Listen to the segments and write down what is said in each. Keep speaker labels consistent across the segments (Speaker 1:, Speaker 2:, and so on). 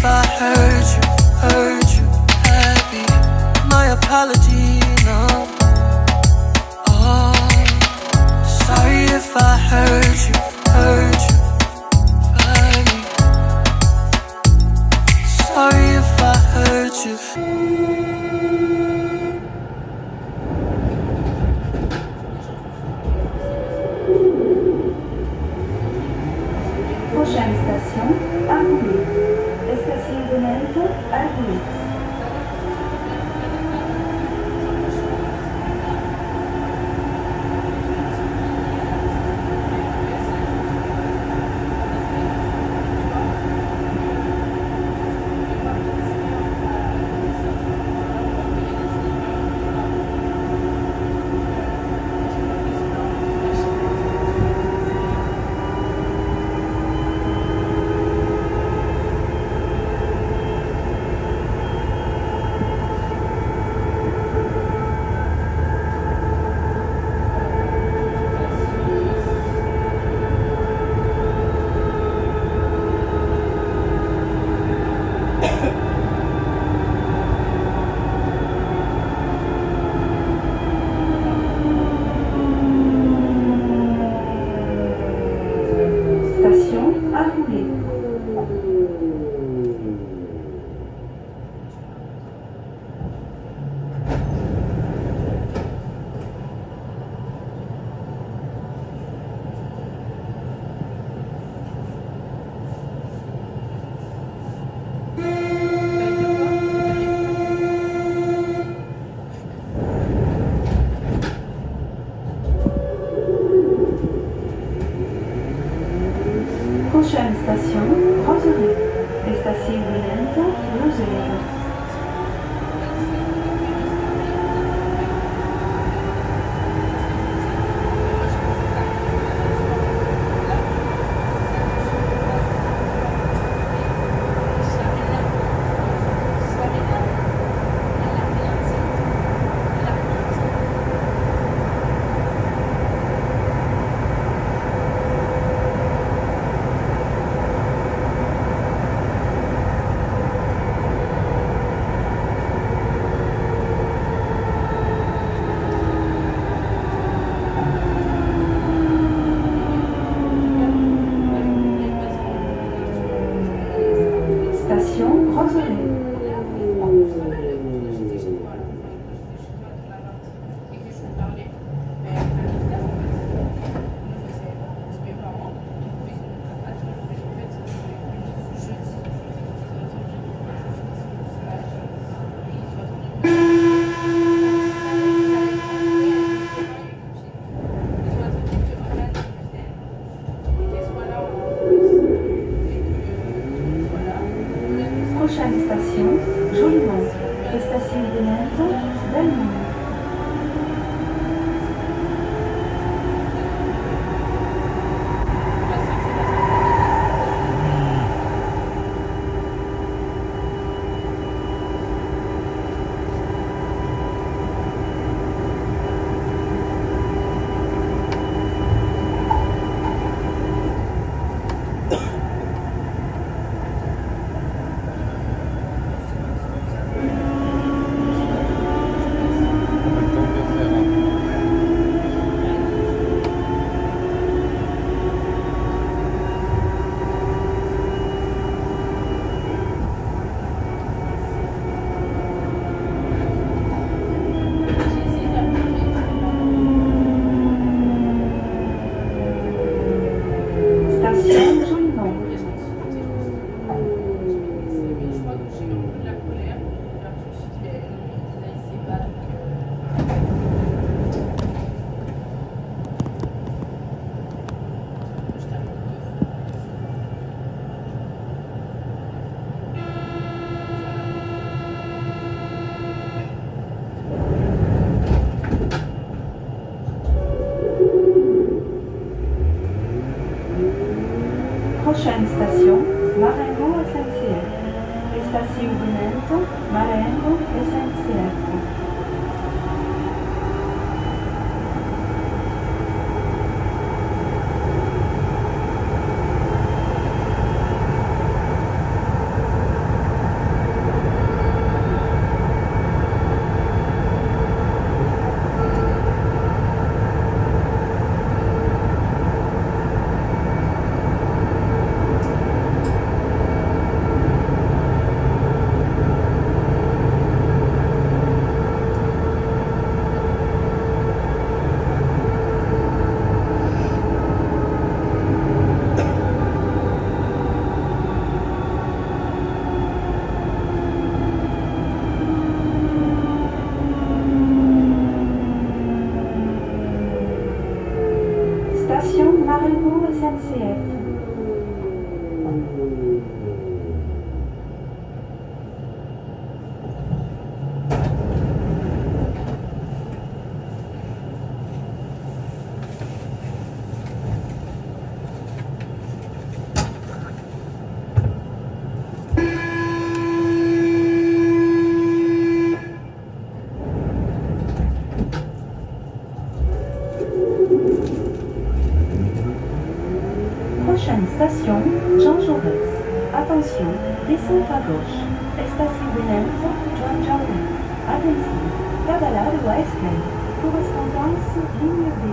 Speaker 1: if I hurt you happy. My apology, no. Oh, sorry if I hurt you badly. Sorry if I hurt you.
Speaker 2: Prochaine station, Argoulet. Estacionamento, Argoulet. Station Argoulet. Prochaine station, Roseraie. Estacionamento, Roseira. Station Roseraie. Prochaine station, Jolimont. Estacionamento, Belmont. Station Jolimont. Prochaine station, Marengo SNCF. Estacionamento, Marengo SNCF. Jean Jaurès. Attention, descente à gauche. Estacionamento João Jaurès. Atenção, trabalhar à esquerda. Correspondance ligne B.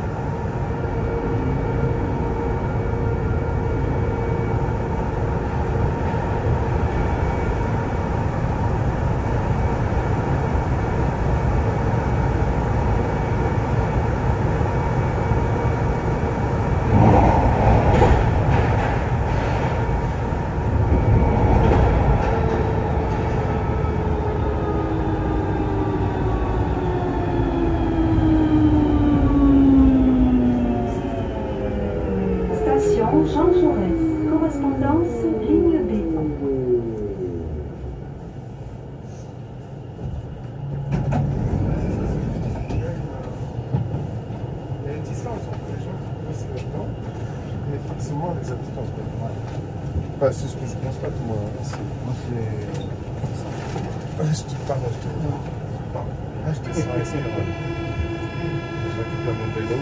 Speaker 2: Jean Jaurès. Correspondance ligne B.
Speaker 3: Il y a une distance entre les gens qui passent là-dedans et forcément les habitants. Enfin, c'est ce que je constate moi. Moi, c'est. Je te parle, je te parle. Je te sens ici. Je récupère mon vélo.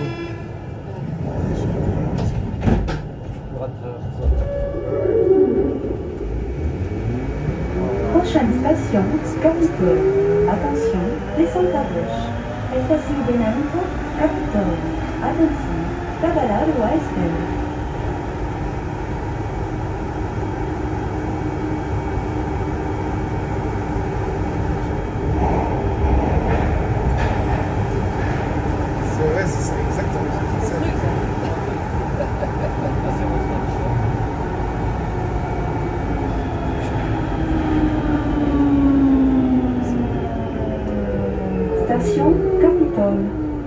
Speaker 2: Prochaine station, Capitole. Attention, descente à gauche. Estacionamento Capitole. Atenção, trabalhar à esquerda.
Speaker 3: C'est vrai, c'est ça, exactement. C'est ça.
Speaker 2: Station Capitole.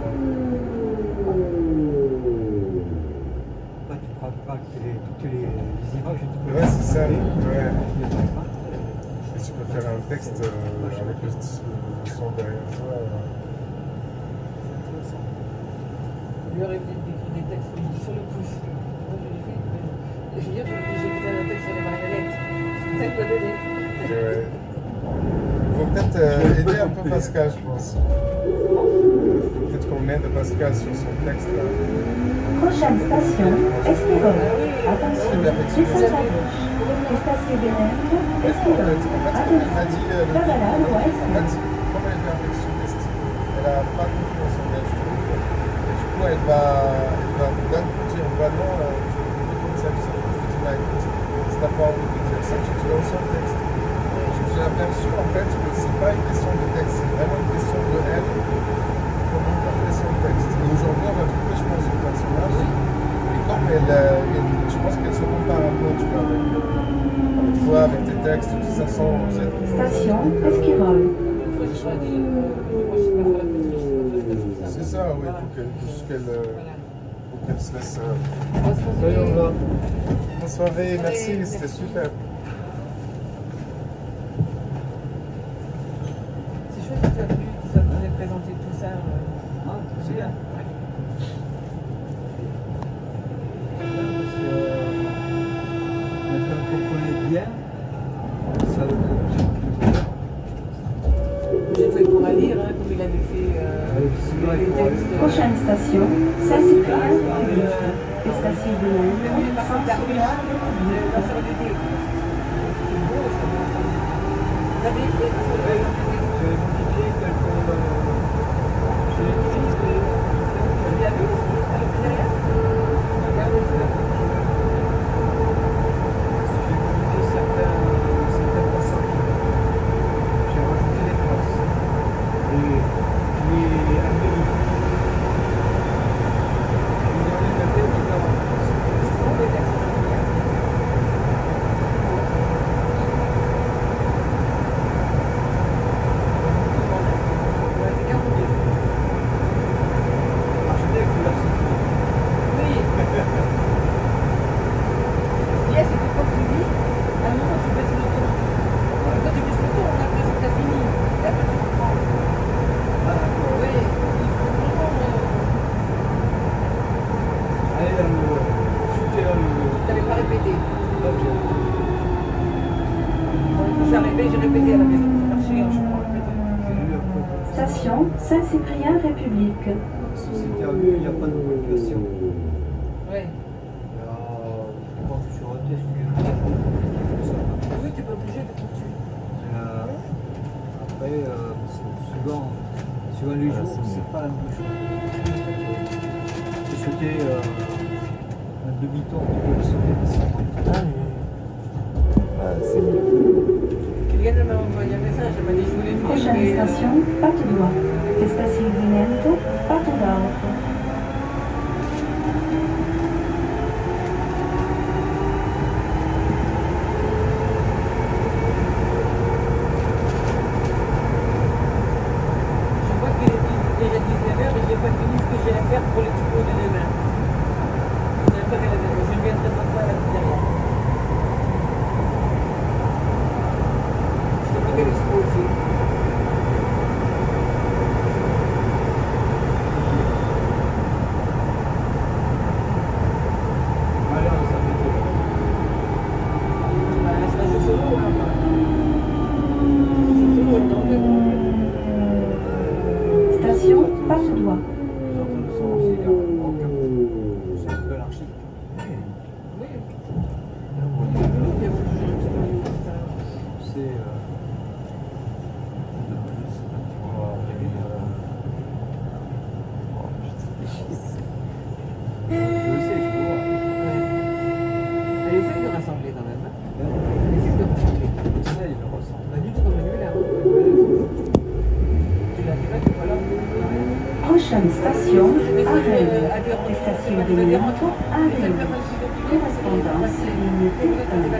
Speaker 4: Tu ne crois pas que toutes les images...
Speaker 3: Ouais, c'est ça. Ouais. Et tu peux faire un texte avec le son derrière toi.
Speaker 5: Lui aurait d'écrire des textes sur le pouce. Moi, je l'ai fait. Je veux dire, j'ai écrit un texte sur les marionnettes. C'est peut-être la donner.
Speaker 3: Ouais. Il faut peut-être aider un peu Pascal, je pense. Peut-être qu'on aide Pascal sur son texte. Là.
Speaker 2: Prochaine station, Esquirol. Attention, descente à gauche. Estacionamento Esquirol.
Speaker 3: Elle m'a dit,
Speaker 2: Trabalhar à esquerda.
Speaker 3: comme elle est perfectionniste, elle n'a pas confiance en elle, je trouve. Et du coup, elle va d'un coup dire, bah non, je veux comme ça, je dis, bah écoute, si t'as pas envie de dire ça, tu te lances sur le texte. Je me suis aperçu en fait que c'est pas une question de texte, c'est vraiment une question de elle, comment elle fait son texte. Et aujourd'hui, on va trouver, je pense, son personnage. Et comme je pense qu'elle se compare un peu, tu vois, avec toi, avec tes textes, tout ça sent.
Speaker 2: Station Esquirol.
Speaker 3: C'est ça, oui, il faut qu'elle se laisse. Bonne soirée, merci, c'était super.
Speaker 5: C'est chouette que tu as pu qu'ils nous ait présenté tout ça.
Speaker 4: C'est bien. Maintenant qu'on connaît bien, ça le
Speaker 5: J'ai fait pour la lire, hein, comme il avait fait les textes.
Speaker 2: Prochaine station, Saint-Cyprien République. Estacionamento Santa Cruz.
Speaker 5: Vous avez écrit sur le
Speaker 4: j'ai modifié quelques...
Speaker 5: J'ai répété à la maison, j'ai marché, je crois, répété.
Speaker 2: Station Saint-Cyprien République.
Speaker 4: Si c'était à mieux, il n'y a pas de population.
Speaker 5: Ouais.
Speaker 4: Je pense que sur un test, suivant les jours, c'est pas la même chose. J'ai sauté un demi-tour, tu peux le sauter de 50.
Speaker 3: C'est mieux.
Speaker 5: Quelqu'un m'a envoyé un message, elle m'a dit je voulais venir.
Speaker 2: Prochaine station, Patte d'Oie. Estación Vinento, Pato d'Alto.
Speaker 5: Je vois qu'il est déjà 19h et j'ai pas fini ce que j'ai à faire pour l'expo de demain. Je ne viendrai pas à la derrière. Je te dis l'expo aussi.
Speaker 2: Station, Patte d'Oie.
Speaker 4: C'est un peu anarchique. C'est je sais, je vois.
Speaker 5: Elle essaie de rassembler quand même. Elle essaie de rassembler.
Speaker 4: Ça, il le ressent.
Speaker 5: Pas du tout comme Manuela. Tu l'as fait, tu vois là.
Speaker 2: Prochaine station, Arène. Estación Vinento, Arène. Correspondance ligne T1.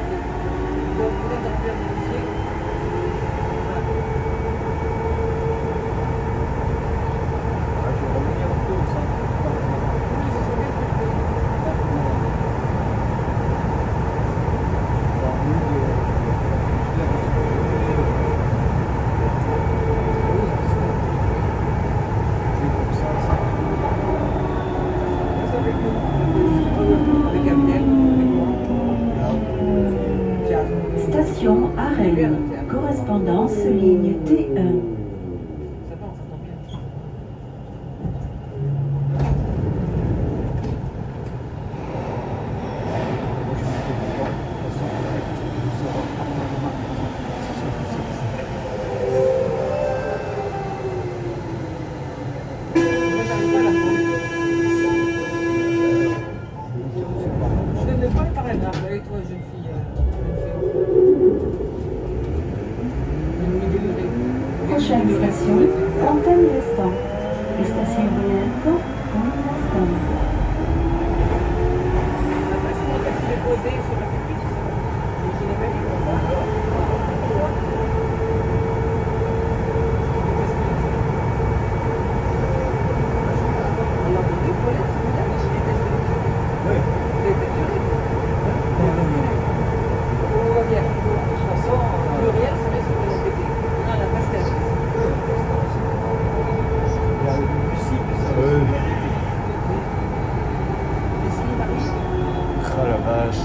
Speaker 4: Je vais revenir un peu au centre.
Speaker 2: Station Arène. Correspondance ligne T1.
Speaker 5: Ça va, on s'entend bien. Moi, j'arrive pas à la prendre. Je ne donne pas le paragraphe. Allez, toi, jeune fille.
Speaker 2: Prochaine station, Fontaine d'Estan. Estación Vinento, Fontaine d'Estan.
Speaker 5: Après, c'est quand elle s'est posée sur la pupitre. Et qu'il est même comme ça. On a pris des toilettes, c'est bien, mais je déteste les toilettes.
Speaker 4: Oui.
Speaker 5: Vous avez fait du Pluriel.
Speaker 4: De toute façon,
Speaker 5: Pluriel, c'est bien ce que l'on pété. Non, la pastel.
Speaker 4: il y a le musique, ça va.
Speaker 5: Et si, Marie,
Speaker 3: Ah la vache.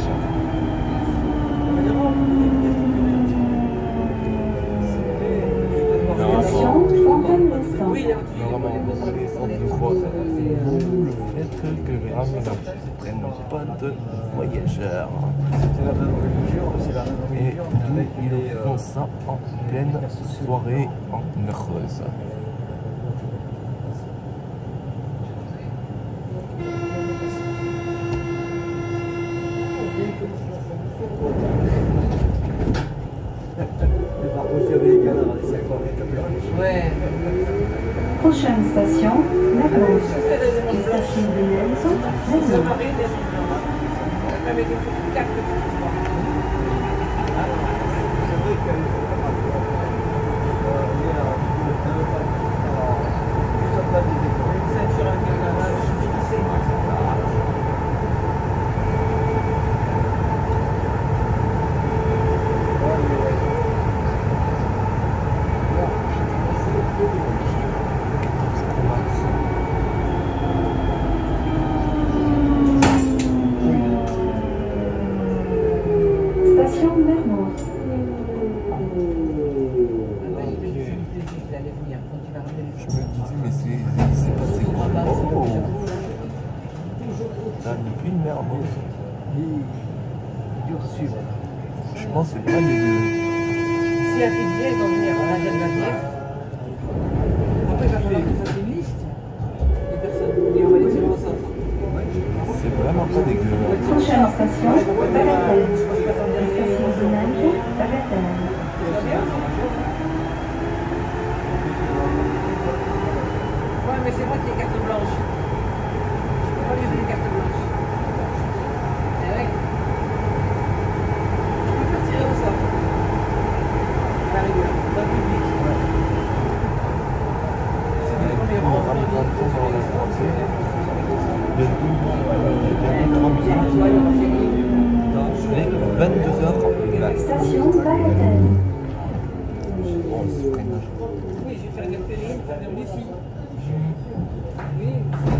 Speaker 2: Station Fontaine d'Estan.
Speaker 5: oui, il y a toujours
Speaker 3: Normalement, on voit le fait que les rames ne prennent pas de voyageurs.
Speaker 4: C'est la même religion, c'est la même
Speaker 3: Et
Speaker 4: religion. Avec
Speaker 3: ils
Speaker 4: les,
Speaker 3: font ça en pleine soirée en Creuse.
Speaker 4: les barbouches avec les canards, les 50 et
Speaker 5: Ouais.
Speaker 2: Prochaine station, Mermoz. Estación Vinento,
Speaker 5: Ça
Speaker 2: Mermoz.
Speaker 5: m'arrive des gens. Elle m'a mis des cartes de histoires.
Speaker 4: C'est vrai qu'elle est capable de
Speaker 5: Une ceinture, un carnaval, je suis fixé, moi.
Speaker 2: Station Mermoz.
Speaker 5: D'aller venir quand tu vas ramener les
Speaker 3: Je me disais, mais c'est passé. Oh, t'as depuis une Mermoz.
Speaker 4: Il dure à suivre.
Speaker 3: Je pense que c'est pas les deux.
Speaker 5: Si la fille vient, ils vont venir. La jeune va venir. falloir qu'on fasse une liste des personnes et on va les tirer ensemble.
Speaker 6: C'est vraiment pas dégueu.
Speaker 2: Prochaine station, Bagatelle. Station de Nantes, Bagatelle.
Speaker 5: Ça va bien? Ouais, mais c'est moi qui ai carte blanche. Je peux pas lui donner carte blanche. Eh oui. Je peux faire tirer au sort. La rigueur, dans le public. C'est le premier rang.
Speaker 6: Le 22h.
Speaker 2: Station Bagatelle.
Speaker 5: Oui, je vais faire une périm, faire une Lucie. Oui.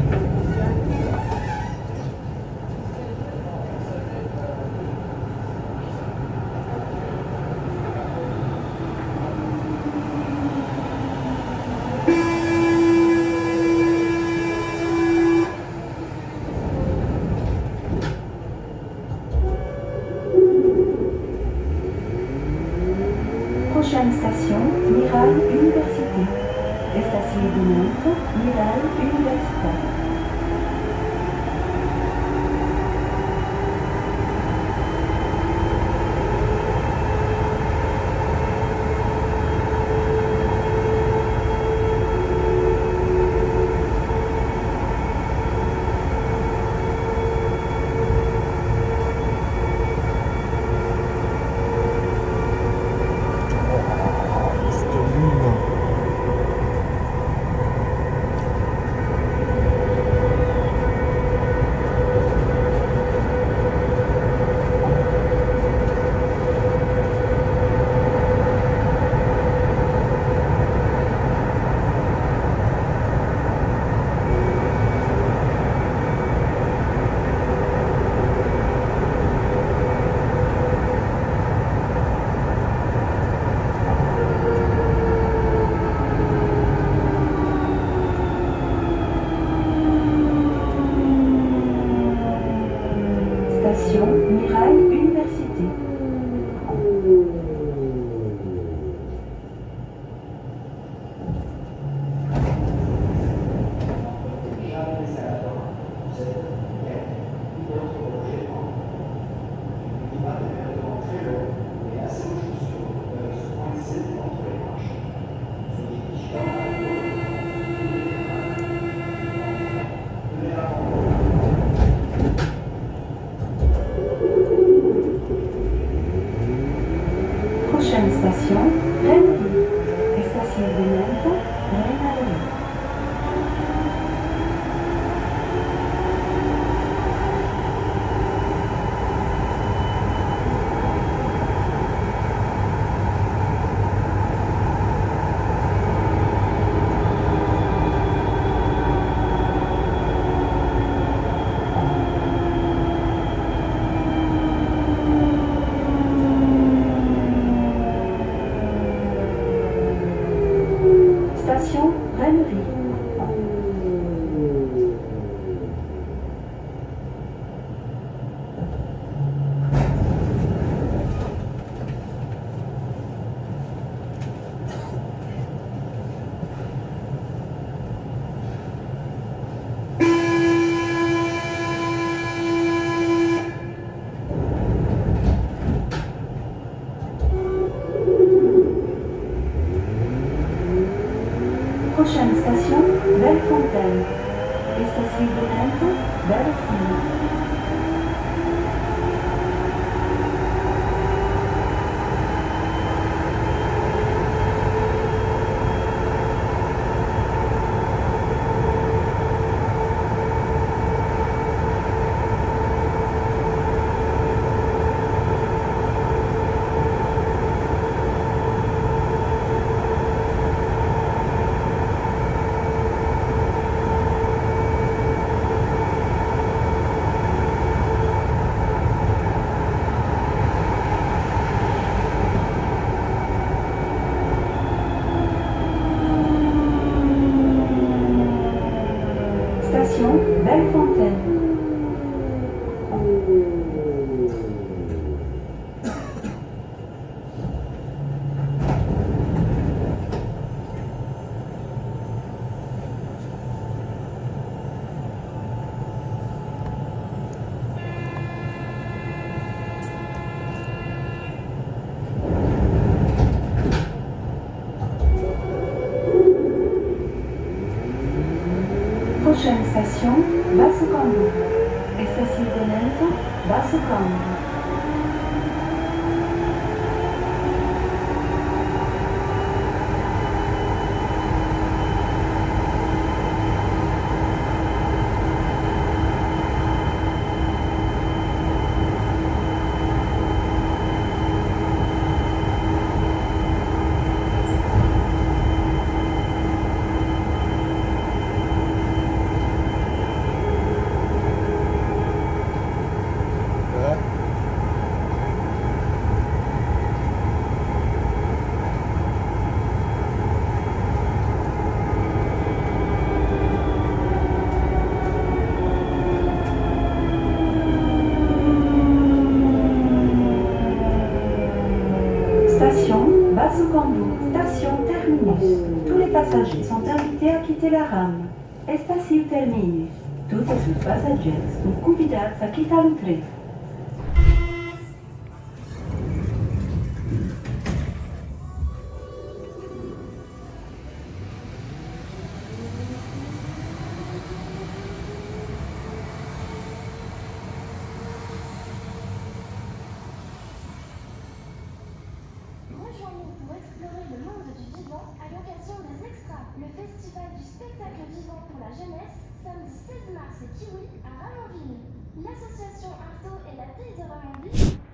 Speaker 2: Prochaine station, Mirail Université. Station de Nantes, Mirail Université. Station Mirail Université. Prochaine station, Rennes. Station de Nantes, Rennes. Station Rennerie. Prochaine station, Bellefontaine. Station de Nantes, Bellefontaine. Prochaine station, Basso Campo. Estacionamento, Basso Campo. Station Basso Campo, station terminus. Tous les passagers sont invités à quitter la rame. Estação terminus. Todos os passageiros estão convidados a quitar o trem.
Speaker 7: Rejoignez pour explorer le monde du vivant à l'occasion des Extras, le festival du spectacle vivant pour la jeunesse, samedi 16 mars au Kiwi à Ramonville. L'association Arto et la Ville de Ramonville